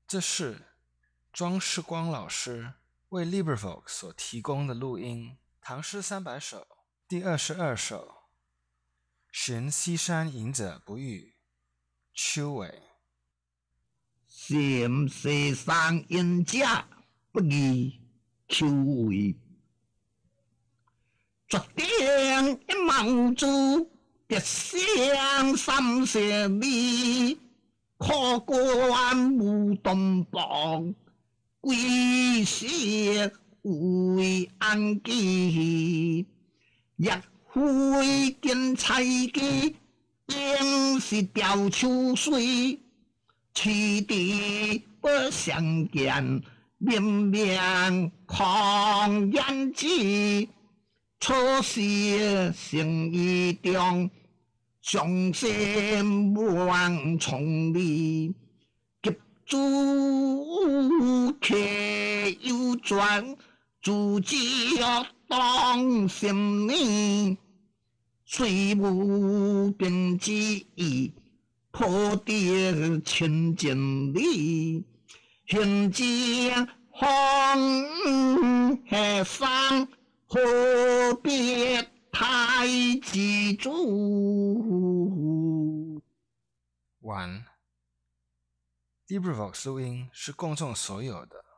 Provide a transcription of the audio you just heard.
这是庄世光老师为 LibriVox 所提供的录音，《唐诗300首》第22首，寻西山隐者不遇，秋尾。 寻西山隐者不遇，秋尾。绝顶一梦珠，别香三舍里。可观无东邦，归色为安基。若非见采机，应是钓秋水。取地不相见，绵绵狂烟枝。初时成意中，上心万重里。急主客有转，自己当心里。虽无边之意，破敌千千里。现今红河上，何必太急促？ 完。LibriVox 录音是公众所有的，